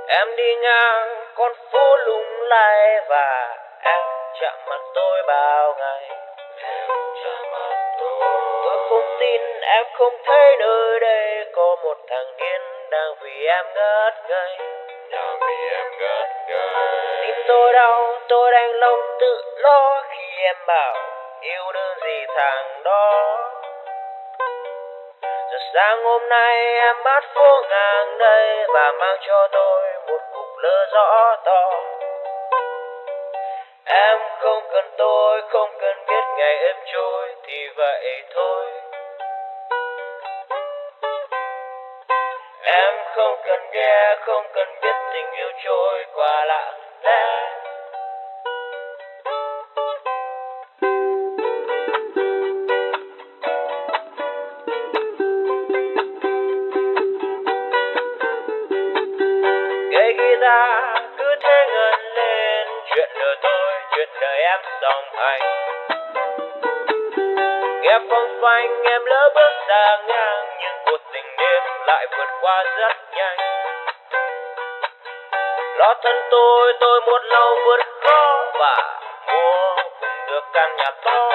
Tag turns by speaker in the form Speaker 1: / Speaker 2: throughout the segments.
Speaker 1: Em đi ngang con phố lung lay và em chạm mặt tôi bao ngày. Tôi không tin em không thấy nơi đây có một thằng điên đang vì em ngất ngây. Tim tôi đau, tôi đành lòng tự lo khi em bảo yêu đương gì thằng đó. Giờ sáng hôm nay em bắt phố ngang đây và mang cho tôi một cục lơ rõ to. Em không cần tôi, không cần biết ngày em trôi thì vậy thôi. Em không cần nghe, không cần biết tình yêu trôi qua lặng lẽ. Cây guitar cứ thế ngân lên, chuyện đời tôi, chuyện đời em song hành. Nghe phong phanh em lỡ bước ra ngang, nhưng cuộc tình đêm lại vượt qua rất nhanh. Lo thân tôi một lâu vượt khó và mua được căn nhà to.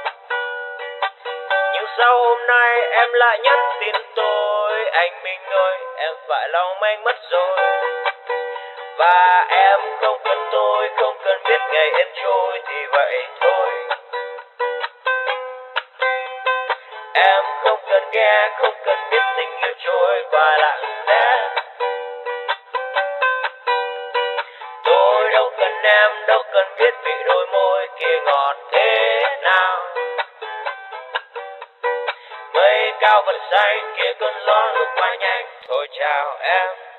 Speaker 1: Nhưng sao hôm nay em lại nhắn tin tôi, anh Minh ơi em phải lòng anh mất rồi. Và em không cần tôi, không cần biết ngày em trôi thì vậy thôi. Em không cần nghe, không cần biết tình yêu trôi qua lặng lẽ. Tôi đâu cần em, đâu cần biết vị đôi môi kia ngọt thế nào. Mây cao vật xanh kia cơn gió lúc bay nhanh. Thôi chào em.